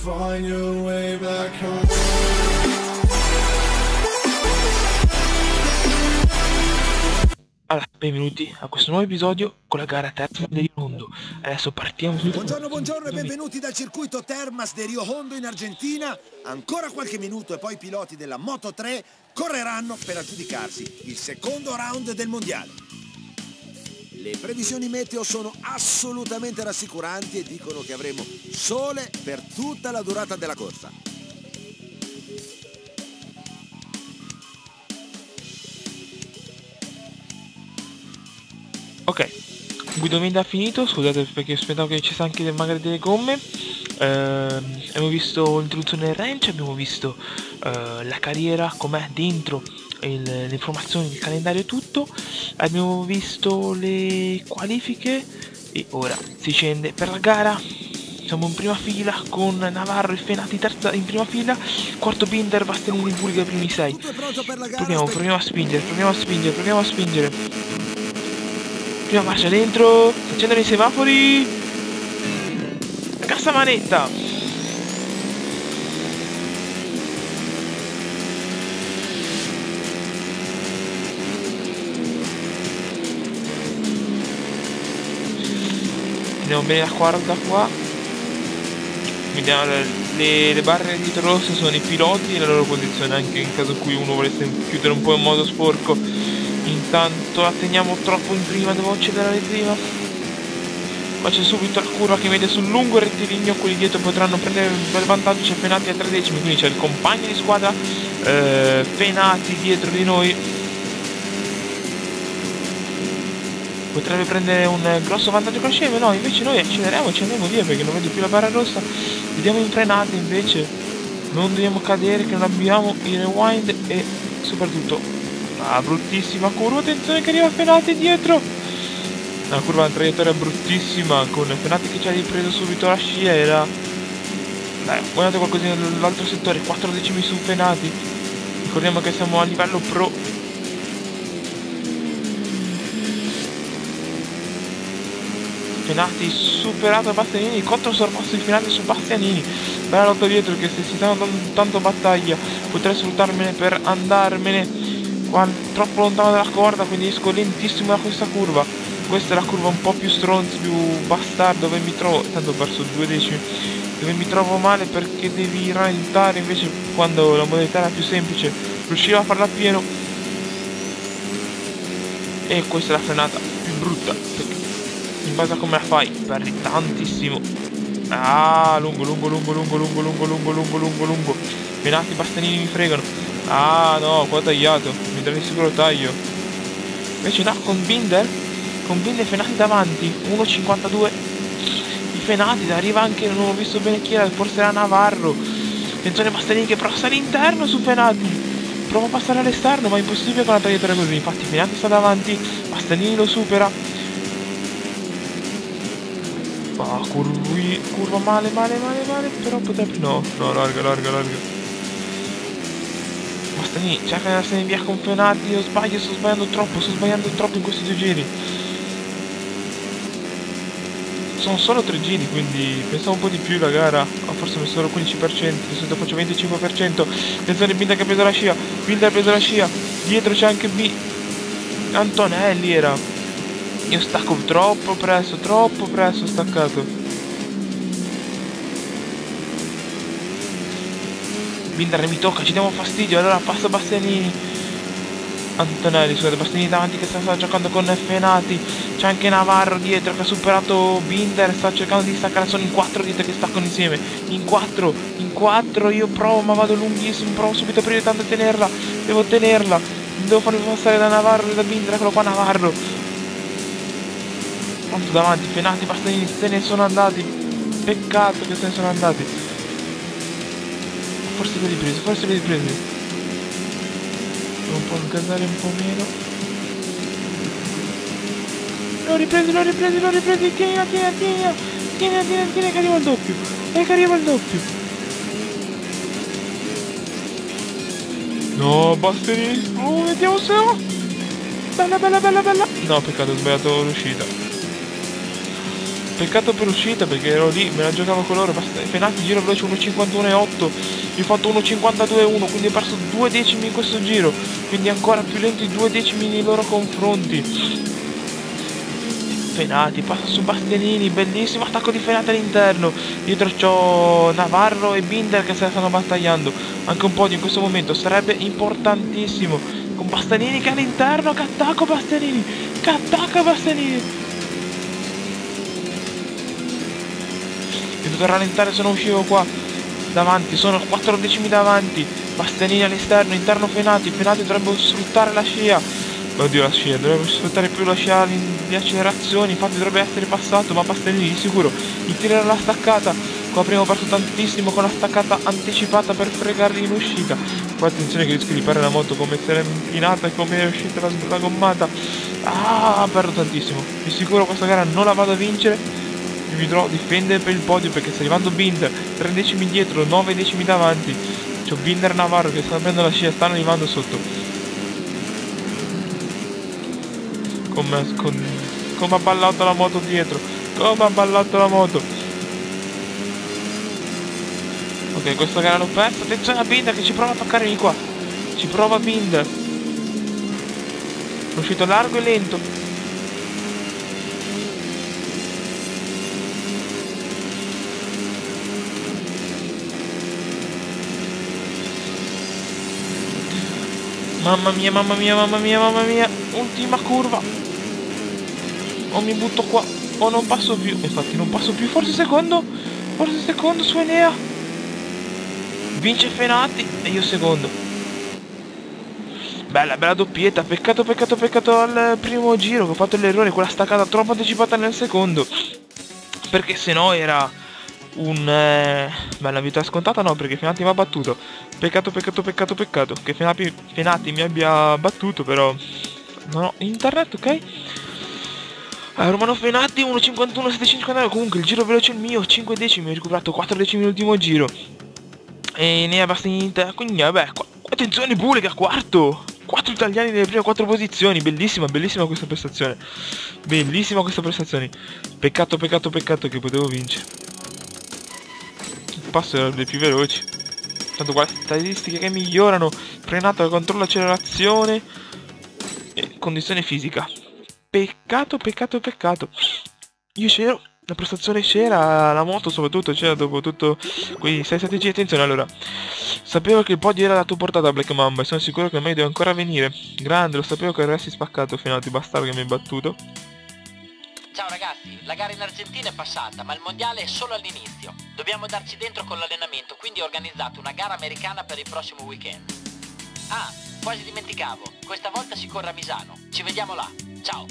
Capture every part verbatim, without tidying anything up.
find your way back home. Allora, benvenuti a questo nuovo episodio con la gara Termas del Rio Hondo. Adesso partiamo subito. Buongiorno, buongiorno e benvenuti dal circuito Termas del Rio Hondo in Argentina. Ancora qualche minuto e poi i piloti della Moto tre correranno per aggiudicarsi il secondo round del mondiale. Le previsioni meteo sono assolutamente rassicuranti e dicono che avremo sole per tutta la durata della corsa. Ok, guidamento finito, scusate perché aspettavo che ci sia anche magari delle gomme. eh, Abbiamo visto l'introduzione del range, abbiamo visto eh, la carriera com'è dentro, il, le informazioni, il calendario e tutto. Abbiamo visto le qualifiche e ora si scende per la gara. Siamo in prima fila con Navarro e Fenati terza in prima fila, quarto Binder, Bastianini in Pulga, primi sei. Proviamo, proviamo a spingere, proviamo a spingere, proviamo a spingere. Prima marcia dentro, si accendono i semafori. Cassa manetta. Andiamo bene la quarta qua. Vediamo le, le barre dietro rosse sono i piloti e la loro posizione, anche in caso in cui uno volesse chiudere un po' in modo sporco. Intanto la teniamo troppo in prima, devo accelerare prima. Qua c'è subito la curva che vede sul lungo rettilineo, quelli dietro potranno prendere un bel vantaggio. C'è Fenati a tre decimi, quindi c'è il compagno di squadra eh, Fenati dietro di noi. Potrebbe prendere un grosso vantaggio con sceme, no, invece noi acceleriamo e ci andiamo via perché non vedo più la barra rossa. Vediamo in frenata invece, non dobbiamo cadere che non abbiamo il rewind e soprattutto ah, bruttissima curva, attenzione che arriva Fenati dietro. Una curva, una traiettoria bruttissima con Fenati che ci ha ripreso subito la scia. Era dai, guardate qualcosina dall'altro settore, quattro decimi su Fenati. Ricordiamo che siamo a livello pro. Fenati superato Bastianini, contro sorpasso di Fenati su Bastianini. Bella lotta dietro che se si stanno dando tanto battaglia potrei sfruttarmene per andarmene qua troppo lontano dalla corda, quindi esco lentissimo da questa curva. Questa è la curva un po' più stronza, più bastarda, dove mi trovo, tanto ho perso due decimi, dove mi trovo male perché devi rallentare, invece quando la modalità era più semplice riuscivo a farla a pieno. E questa è la frenata più brutta, perché in base a come la fai perdi tantissimo. Ah, lungo, lungo, lungo, lungo, lungo, lungo, lungo, lungo, lungo, lungo. Fenati e Bastianini mi fregano. Ah no, qua ho tagliato, mi darei sicuro taglio. Invece no, con Binder, con Binder Fenati davanti, uno virgola cinquantadue di Fenati, arriva anche, non ho visto bene chi era, forse era Navarro. Attenzione Bastianini che passa all'interno su Fenati. Prova a passare all'esterno, ma è impossibile con una traiettoria così. Infatti Fenati sta davanti, Bastianini lo supera. Ah, curvi, curva male, male, male, male, però potrebbe... No, no, larga, larga, larga. Bastianini cerca di andarsene via con Fenati. Io sbaglio, sto sbagliando troppo, sto sbagliando troppo in questi due giri. Sono solo tre giri, quindi pensavo un po' di più la gara. Oh, forse ho messo solo quindici per cento, di solito faccio venticinque per cento. Attenzione Binder che ha preso la scia, Binder ha preso la scia. Dietro c'è anche B Antonelli era. Io stacco troppo presto, troppo presto ho staccato. Binder mi tocca, ci diamo fastidio, allora passa Bastianini. Antonelli, scusate, Bastianini davanti che sta, sta giocando con Fenati. C'è anche Navarro dietro che ha superato Binder, sta cercando di staccare, sono in quattro dietro che staccano insieme. In quattro, in quattro, io provo ma vado lunghissimo, provo subito a aprire tanto a tenerla, devo tenerla. Devo farmi passare da Navarro e da Binder, eccolo qua Navarro. Tanto davanti, Fenati, Bastianini se ne sono andati. Peccato che se ne sono andati. Forse li ho ripresi, forse li ho ripresi. Devo un po' sgasare un po' meno. L'ho ripresi, l'ho ripresi, l'ho ripresi. Tieni, tieni, tieni. Tieni, tieni, tieni che arriva il doppio. E che arriva il doppio. No, Bastianini. Oh, vediamo se no. Bella, bella, bella, bella. No, peccato, ho sbagliato l'uscita. Peccato per l'uscita perché ero lì, me la giocavo con loro. Basta, Fenati giro veloce uno cinquantuno e otto. Io ho fatto uno cinquantadue e uno, quindi ho perso due decimi in questo giro. Quindi ancora più lento i due decimi nei loro confronti. Fenati passa su Bastianini, bellissimo attacco di Fenati all'interno. Dietro c'ho Navarro e Binder che se la stanno battagliando. Anche un podio in questo momento sarebbe importantissimo. Con Bastianini che è all'interno, che attacco Bastianini, che attacca Bastianini. Ho dovuto rallentare se non uscivo qua. Davanti, sono quattro decimi davanti. Bastianini all'esterno, interno Fenati. Fenati dovrebbe sfruttare la scia. Oddio, la scia, dovrebbe sfruttare più la scia di accelerazioni. Infatti dovrebbe essere passato, ma Bastianini di sicuro gli tirerà la staccata. Qua prima ho perso tantissimo con la staccata anticipata per fregarli in uscita. Qua attenzione che rischio di perdere la moto, come si era impinata e come è uscita la, la gommata. Ah, perdo tantissimo. Di sicuro questa gara non la vado a vincere. Mi dovrò difendere per il podio perché sta arrivando Binder, tre decimi dietro, nove decimi davanti. C'ho Binder e Navarro che stanno prendendo la scia, stanno arrivando sotto. Come, con, come ha ballato la moto dietro, come ha ballato la moto. Ok, questa gara l'ho persa. Attenzione a Binder che ci prova a toccare di qua. Ci prova Binder. È uscito largo e lento. Mamma mia, mamma mia, mamma mia, mamma mia. Ultima curva. O mi butto qua o non passo più. Infatti non passo più. Forse secondo. Forse secondo su Enea. Vince Fenati e io secondo. Bella, bella doppietta. Peccato, peccato, peccato al primo giro che ho fatto l'errore. Quella staccata troppo anticipata nel secondo. Perché se no era un... Eh... Bella vittoria scontata no, perché Fenati mi ha battuto. Peccato, peccato, peccato, peccato che Fenati, Fenati mi abbia battuto, però non ho internet, ok? Allora, Romano Fenati uno cinquantuno settecentocinquantanove. Comunque il giro veloce è il mio, cinque decimi, ho recuperato quattro decimi nell'ultimo giro. E ne è abbastanza. Quindi vabbè, qua... attenzione Bulega, quarto. quattro italiani nelle prime quattro posizioni. Bellissima, bellissima questa prestazione. Bellissima questa prestazione. Peccato, peccato, peccato che potevo vincere. Il passo era dei più veloci. Tanto qua le statistiche che migliorano. Frenato, controllo, accelerazione e condizione fisica. Peccato, peccato, peccato. Io c'ero, la prestazione c'era, la moto soprattutto c'era dopo tutto quei sei sette giri. Attenzione, allora. Sapevo che il podio era alla tua portata Black Mamba e sono sicuro che il meglio deve ancora venire. Grande, lo sapevo che avresti spaccato Fenati, bastardo che mi hai battuto. Ciao ragazzi, la gara in Argentina è passata, ma il mondiale è solo all'inizio. Dobbiamo darci dentro con l'allenamento, quindi ho organizzato una gara americana per il prossimo weekend. Ah, quasi dimenticavo, questa volta si corre a Misano. Ci vediamo là, ciao!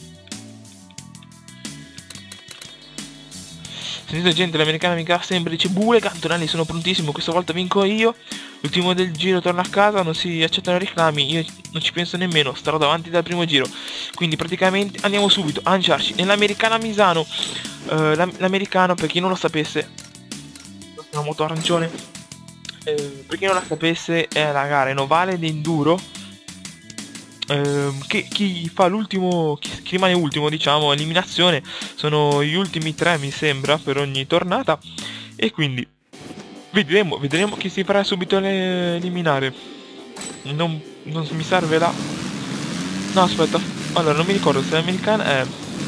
Sentite gente, l'americana mi sempre dice Bulega, Antonelli sono prontissimo, questa volta vinco io. L'ultimo del giro torna a casa, non si accettano reclami, io non ci penso nemmeno, starò davanti dal primo giro. Quindi praticamente andiamo subito a lanciarci nell'americana Misano. uh, L'americano, per chi non lo sapesse, una moto arancione, uh, per chi non la sapesse è la gara in ovale di enduro. Uh, che chi fa l'ultimo, chi, chi rimane ultimo, diciamo, eliminazione, sono gli ultimi tre mi sembra per ogni tornata. E quindi vedremo, vedremo chi si farà subito eliminare. Non, non mi serve la... No aspetta, allora non mi ricordo se l'americana è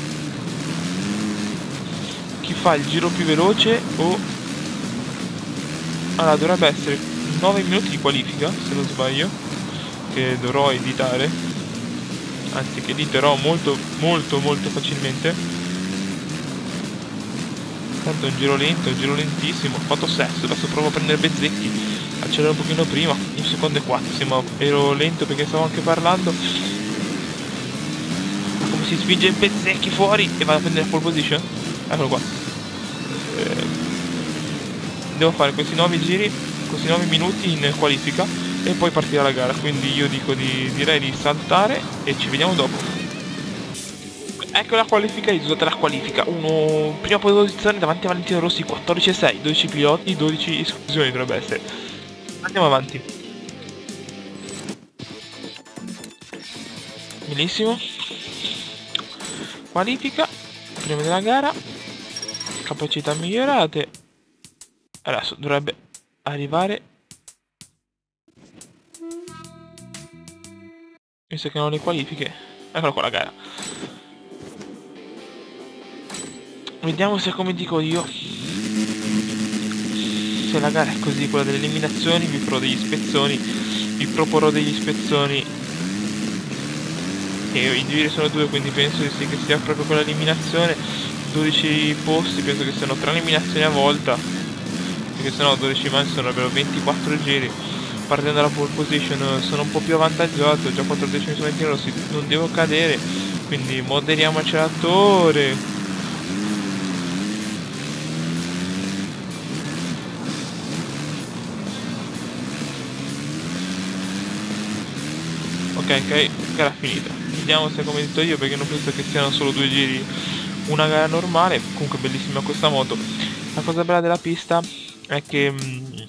chi fa il giro più veloce o... Allora dovrebbe essere nove minuti di qualifica se non sbaglio, che dovrò editare, anzi che editerò molto molto molto facilmente. Tanto è un giro lento, è un giro lentissimo. Ho fatto sesto, adesso provo a prendere Bezzecchi, accelero un pochino prima, un secondo e quattro, sì, ma ero lento perché stavo anche parlando. Come si spinge Bezzecchi fuori e vado a prendere la pole position. Eccolo qua. eh, Devo fare questi nove giri, questi nove minuti in qualifica e poi partire la gara, quindi io dico di direi di saltare e ci vediamo dopo. Ecco la qualifica, risultata la qualifica. Uno prima posizione davanti a Valentino Rossi, quattordici e sei, dodici piloti, dodici esclusioni dovrebbe essere. Andiamo avanti. Benissimo. Qualifica, prima della gara. capacità migliorate. Adesso dovrebbe arrivare. Visto che non ho le qualifiche. Eccola qua la gara. Vediamo se, come dico io, se la gara è così, quella delle eliminazioni. Vi farò degli spezzoni, vi proporrò degli spezzoni, e i giri sono due, quindi penso che, sì, che sia proprio quella eliminazione. Dodici posti, penso che siano tre eliminazioni a volta, perché sennò dodici manche sarebbero ventiquattro giri. Partendo dalla pole position sono un po' più avvantaggiato, già quattordicesimi su Valentino Rossi, non devo cadere, quindi moderiamo acceleratore. Ok, ok, gara finita. Vediamo se, come ho detto io, perché non penso che siano solo due giri, una gara normale. Comunque bellissima questa moto. La cosa bella della pista è che mh,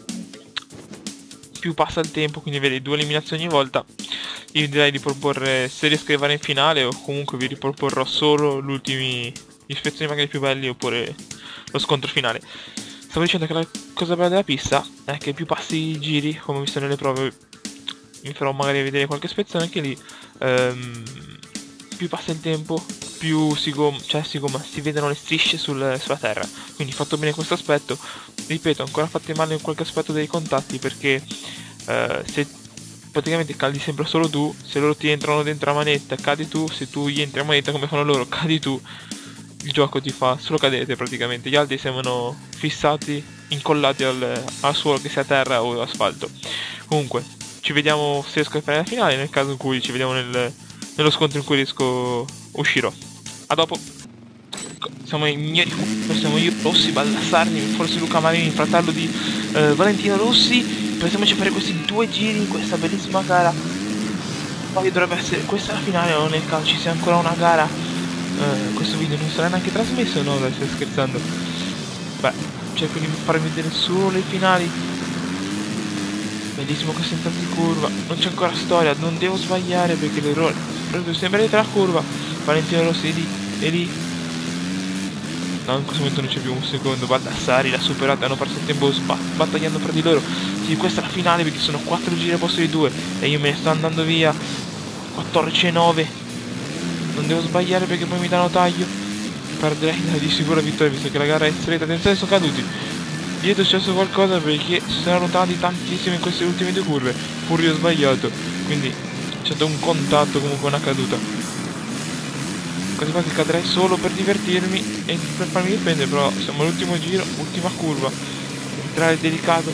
più passa il tempo, quindi vedi due eliminazioni ogni volta. Io direi di proporre, se riesco a arrivare in finale, o comunque vi riproporrò solo gli ultimi, gli spezzoni magari più belli, oppure lo scontro finale. Stavo dicendo che la cosa bella della pista è che più passi i giri, come ho visto nelle prove, mi farò magari vedere qualche spezzone anche lì, ehm, più passa il tempo, più si gomma, cioè si gomma, si vedono le strisce sul, sulla terra. Quindi fatto bene questo aspetto. Ripeto, ancora fate male in qualche aspetto dei contatti, perché eh, se praticamente cadi sempre solo tu, se loro ti entrano dentro la manetta cadi tu, se tu gli entri a manetta come fanno loro cadi tu, il gioco ti fa solo cadere praticamente. Gli altri sembrano fissati, incollati al, al suolo, che sia terra o asfalto. Comunque ci vediamo se riesco a fare la finale, nel caso in cui ci vediamo nel, nello scontro in cui riesco uscirò. A dopo. Siamo i miei, siamo io, Rossi, Baldassarri, forse Luca Marini, fratello di eh, Valentino Rossi. Pensiamoci a fare questi due giri in questa bellissima gara. Poi dovrebbe essere questa la finale, o nel caso ci sia ancora una gara, eh, questo video non sarà neanche trasmesso, no? Dai, stai scherzando. Beh, cerco di farvi vedere solo le finali. Bellissimo questo intanto di curva, non c'è ancora storia, non devo sbagliare perché l'errore proprio sempre dietro la curva. Valentino Rossi è lì, è lì. No, in questo momento non c'è più un secondo. Baldassarri l'ha superata, hanno perso il tempo battagliando fra di loro. Sì, questa è la finale perché sono quattro giri al posto di due e io me ne sto andando via quattordici e nove. Non devo sbagliare perché poi mi danno taglio. Perderei di sicura vittoria visto che la gara è stretta. Attenzione, sono caduti. Dietro è successo qualcosa perché si sono rotati tantissimo in queste ultime due curve, pur io ho sbagliato, quindi c'è stato un contatto, comunque una caduta. Quasi quasi cadrei solo per divertirmi e per farmi difendere, però siamo all'ultimo giro, ultima curva, entrare è delicato.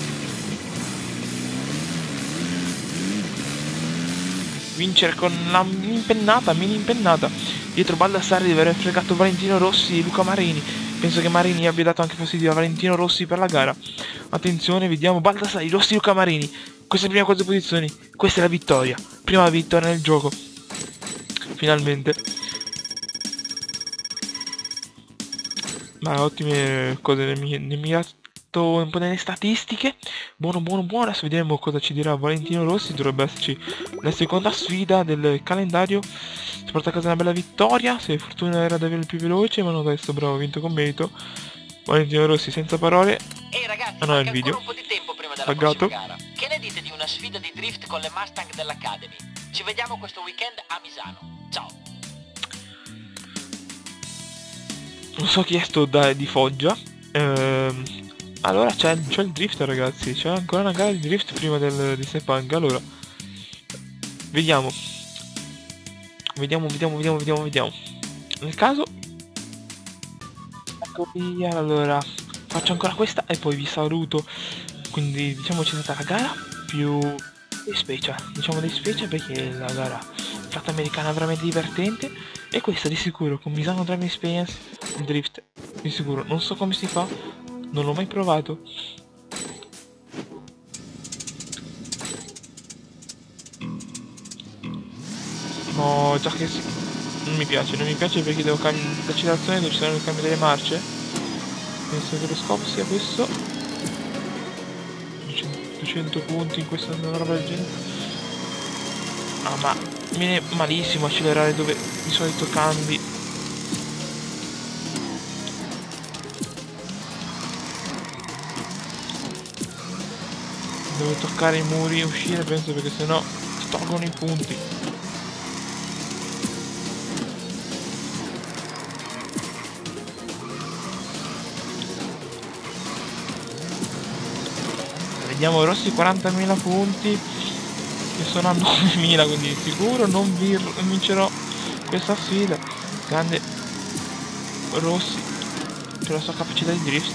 Vincere con la mini impennata, mini impennata. Dietro Baldassarri deve aver fregato Valentino Rossi e Luca Marini. Penso che Marini abbia dato anche fastidio a Valentino Rossi per la gara. Attenzione, vediamo Baldassarri, Rossi, Luca Marini. Queste prime quattro posizioni, questa è la vittoria. Prima vittoria nel gioco. Finalmente. Ma ottime cose nel mio, nel mio un po' nelle statistiche. Buono, buono, buono. Adesso vediamo cosa ci dirà Valentino Rossi. Dovrebbe esserci la seconda sfida del calendario. Si porta a casa una bella vittoria. Se fortuna era davvero il più veloce, ma non adesso bravo, ha vinto con merito. Valentino Rossi senza parole. Ehi ragazzi, ah, no, il video un po' di tempo prima della Pagato. prossima gara. Che ne dite di una sfida di drift con le Mustang dell'Academy? Ci vediamo questo weekend a Misano. Ciao. Non so chi è sto da, di Foggia. Ehm, allora c'è il drift, ragazzi. C'è ancora una gara di drift prima del, di Sepang. Allora vediamo. Vediamo, vediamo, vediamo, vediamo, vediamo. Nel caso ecco via. Allora faccio ancora questa e poi vi saluto. Quindi diciamo c'è stata la gara più dei special. Diciamo dei special perché la gara fatta americana è veramente divertente. E questa di sicuro con Misano Driving Experience il drift di sicuro. Non so come si fa, non l'ho mai provato. No, già che si... non mi piace, non mi piace perché devo cambiare l'accelerazione, dove ci saranno il cambio delle marce. Penso che lo scopo sia questo. duecento punti in questa roba del genere. Ah, ma viene malissimo accelerare dove di solito cambi. Devo toccare i muri e uscire, penso, perché sennò tolgono i punti. Vediamo Rossi quarantamila punti, che sono a novemila, quindi sicuro non vincerò questa sfida. Grande Rossi per la sua capacità di drift.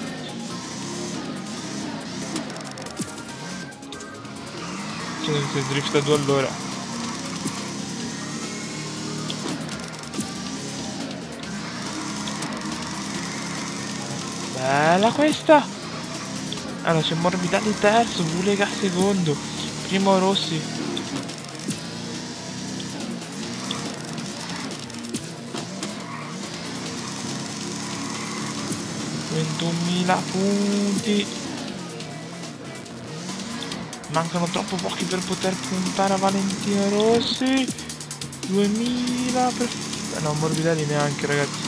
Cioè, se drifta due all'ora. Bella questa! Allora c'è Morbidelli terzo, Bulega secondo, primo Rossi. ventunomila punti. Mancano troppo pochi per poter puntare a Valentino Rossi. duemila per... Eh no, Morbidelli neanche, ragazzi.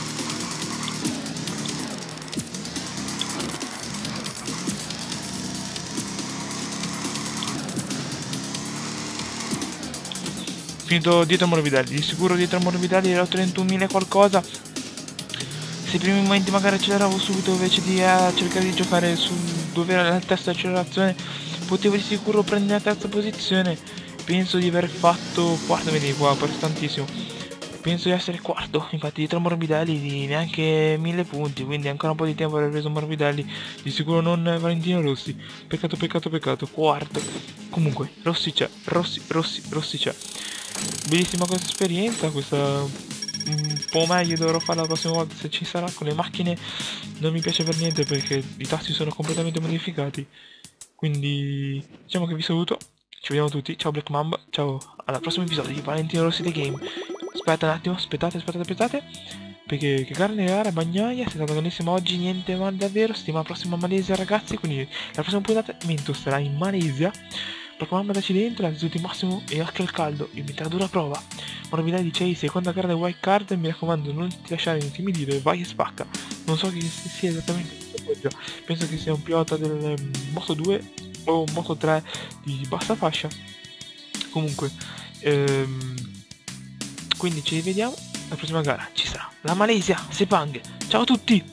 Finito dietro Morbidelli, di sicuro dietro Morbidelli ero trentunomila qualcosa. Se i primi momenti magari acceleravo subito invece di eh, cercare di giocare su dove era la testa di accelerazione, potevo di sicuro prendere la terza posizione. Penso di aver fatto quarto, vedi qua, per tantissimo. Penso di essere quarto, infatti dietro Morbidelli di neanche mille punti, quindi ancora un po' di tempo aver preso Morbidelli, di sicuro non Valentino Rossi. Peccato, peccato, peccato, quarto. Comunque, Rossi c'è, Rossi, Rossi, Rossi c'è. Bellissima questa esperienza, questa un po' meglio dovrò fare la prossima volta se ci sarà. Con le macchine non mi piace per niente perché i tasti sono completamente modificati. Quindi diciamo che vi saluto, ci vediamo tutti, ciao Black Mamba, ciao al prossimo episodio di Valentino Rossi The Game. Aspetta un attimo, aspettate, aspettate, aspettate, perché che grande gara, Bagnaia, è stata grandissima oggi, niente male davvero. Settimana prossima Malesia, ragazzi, quindi la prossima puntata Mento sarà in Malesia. Proclamando daci dentro, l'attitude massimo e anche al caldo, invita ad una prova. Morbidelli dice, seconda gara del wild card, mi raccomando non ti lasciare intimidire, vai e spacca. Non so chi sia esattamente, penso che sia un pilota del um, Moto due o Moto tre di bassa fascia. Comunque, ehm, quindi ci rivediamo, la prossima gara ci sarà la Malesia, Sepang. Ciao a tutti!